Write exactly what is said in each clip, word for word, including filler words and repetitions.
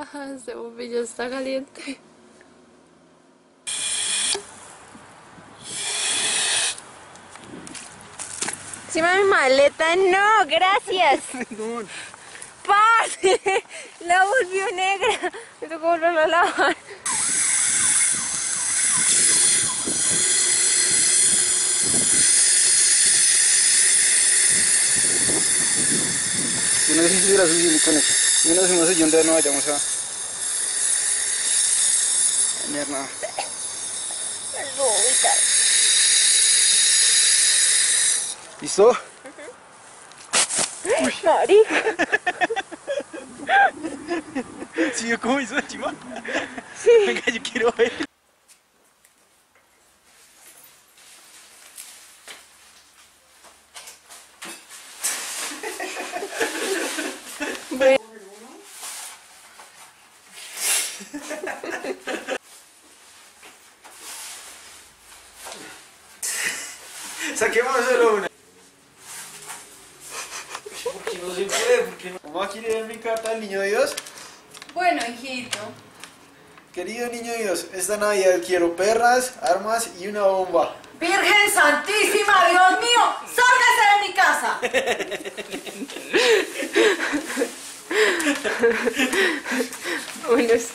Este bombillo está caliente. Encima de mi maleta, no, gracias. Perdón. ¡Parce! La volvió negra. Me tocó volverlo a lavar. Yo no sé si será suficiente con eso. Yo no sé, no sé, yo no vayamos a dañar nada. ¿Listo? Marica. ¿Sí vio cómo hizo la chima? Sí. Venga, yo quiero ver. Saquemos solo una. Porque no se puede, porque no. Mamá quiere ver mi carta del niño Dios. Bueno, hijito. Querido niño Dios, esta Navidad quiero perras, armas y una bomba. Virgen Santísima, Dios mío, sálgase de mi casa. Bueno, es...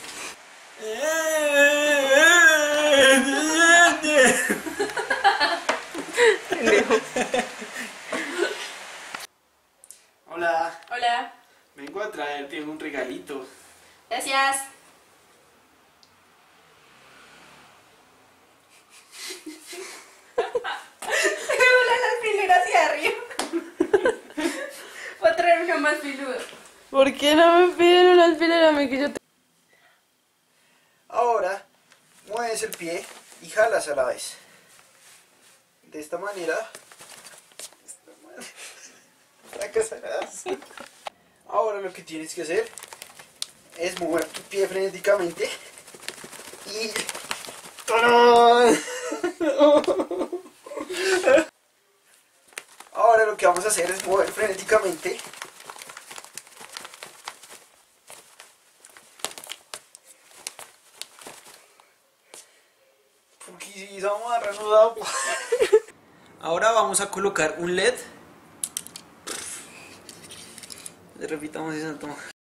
Hola, Hola. vengo a traerte un regalito. Gracias. Se me vuelan las fileras hacia arriba. Voy a traer una más filuda. ¿Por qué no me piden una alfiler a mí que yo te... Ahora, mueves el pie y jalas a la vez. De esta manera. De esta manera. Fracasarás. Ahora lo que tienes que hacer es mover tu pie frenéticamente y... ¡Tarán! Ahora lo que vamos a hacer es mover frenéticamente. Porque si vamos a reanudar. Ahora vamos a colocar un L E D. Le repitamos esa toma.